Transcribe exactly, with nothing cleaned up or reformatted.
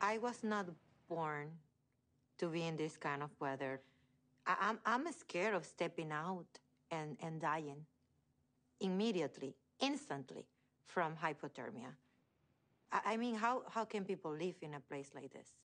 I was not born to be in this kind of weather. I, I'm, I'm scared of stepping out and, and dying immediately, instantly from hypothermia. I, I mean, how, how can people live in a place like this?